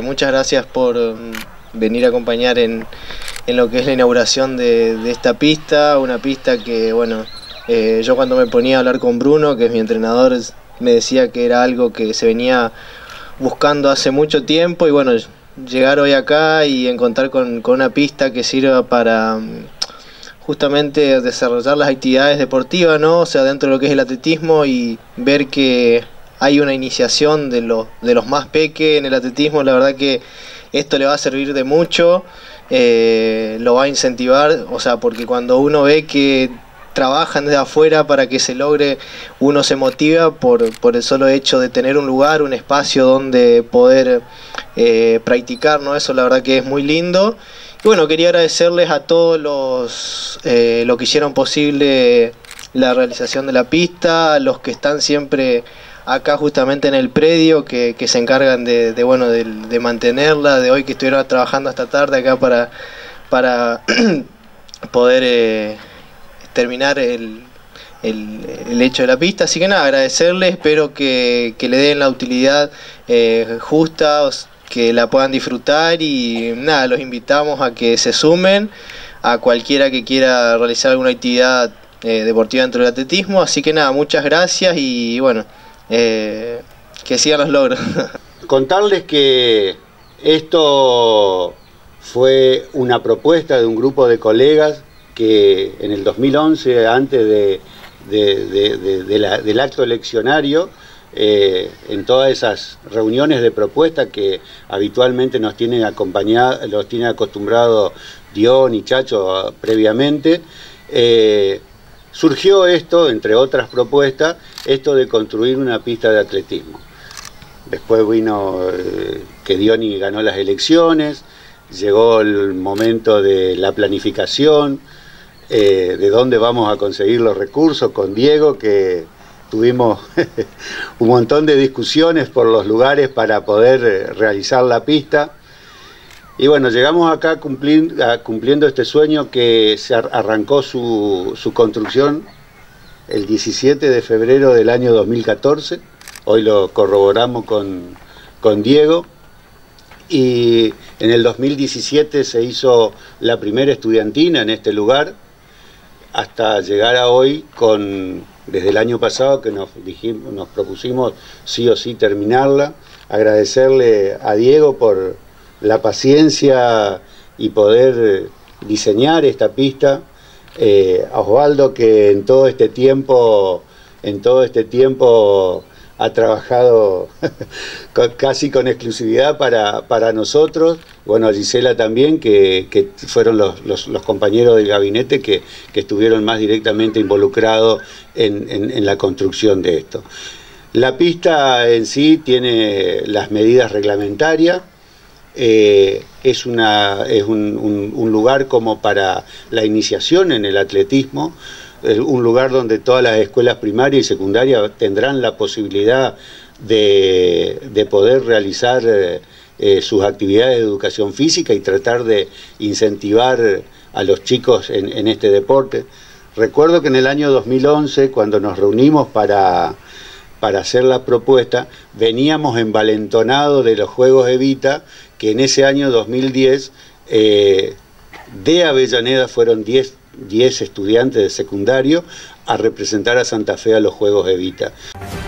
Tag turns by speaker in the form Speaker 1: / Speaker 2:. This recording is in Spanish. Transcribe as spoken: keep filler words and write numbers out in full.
Speaker 1: muchas gracias por um, venir a acompañar en, en lo que es la inauguración de, de esta pista, una pista que, bueno, eh, yo cuando me ponía a hablar con Bruno, que es mi entrenador, me decía que era algo que se venía buscando hace mucho tiempo, y bueno, llegar hoy acá y encontrar con, con una pista que sirva para justamente desarrollar las actividades deportivas, ¿no? O sea, dentro de lo que es el atletismo, y ver que hay una iniciación de, lo, de los más peques en el atletismo, la verdad que esto le va a servir de mucho, eh, lo va a incentivar, o sea, porque cuando uno ve que trabajan desde afuera para que se logre, uno se motiva por, por el solo hecho de tener un lugar, un espacio donde poder eh, practicar, ¿no? Eso la verdad que es muy lindo. Y bueno, quería agradecerles a todos los eh, lo que hicieron posible la realización de la pista, a los que están siempre acá justamente en el predio, que, que se encargan de, de, bueno, de, de mantenerla, de hoy que estuvieron trabajando hasta tarde acá para, para poder eh, terminar el, el, el hecho de la pista. Así que nada, agradecerles, espero que, que le den la utilidad eh, justa, que la puedan disfrutar, y nada, los invitamos a que se sumen, a cualquiera que quiera realizar alguna actividad eh, deportiva dentro del atletismo. Así que nada, muchas gracias y bueno, eh, que sigan los logros.
Speaker 2: Contarles que esto fue una propuesta de un grupo de colegas que en el dos mil once, antes de, de, de, de, de la, del acto eleccionario, eh, en todas esas reuniones de propuesta que habitualmente nos tienen acompañado, los tiene acostumbrado Dion y Chacho previamente, eh, surgió esto, entre otras propuestas, esto de construir una pista de atletismo. Después vino eh, que Diony ganó las elecciones, llegó el momento de la planificación, eh, de dónde vamos a conseguir los recursos con Diego, que tuvimos un montón de discusiones por los lugares para poder eh, realizar la pista. Y bueno, llegamos acá cumplir, a, cumpliendo este sueño que se arrancó su, su construcción el diecisiete de febrero del año dos mil catorce. Hoy lo corroboramos con, con Diego. Y en el dos mil diecisiete se hizo la primera estudiantina en este lugar, hasta llegar a hoy, con, desde el año pasado que nos, dijimos, nos propusimos sí o sí terminarla. Agradecerle a Diego por la paciencia y poder diseñar esta pista, eh, a Osvaldo, que en todo este tiempo, en todo este tiempo ha trabajado casi con exclusividad para, para nosotros. Bueno, a Gisela también, que, que fueron los, los, los compañeros del gabinete que, que estuvieron más directamente involucrados en, en, en la construcción de esto. La pista en sí tiene las medidas reglamentarias. Eh, es, una, es un, un, un lugar como para la iniciación en el atletismo, eh, un lugar donde todas las escuelas primarias y secundarias tendrán la posibilidad de, de poder realizar eh, eh, sus actividades de educación física y tratar de incentivar a los chicos en, en este deporte. Recuerdo que en el año dos mil once, cuando nos reunimos para, para hacer la propuesta, veníamos envalentonados de los Juegos Evita, que en ese año dos mil diez eh, de Avellaneda fueron diez estudiantes de secundario a representar a Santa Fe a los Juegos Evita.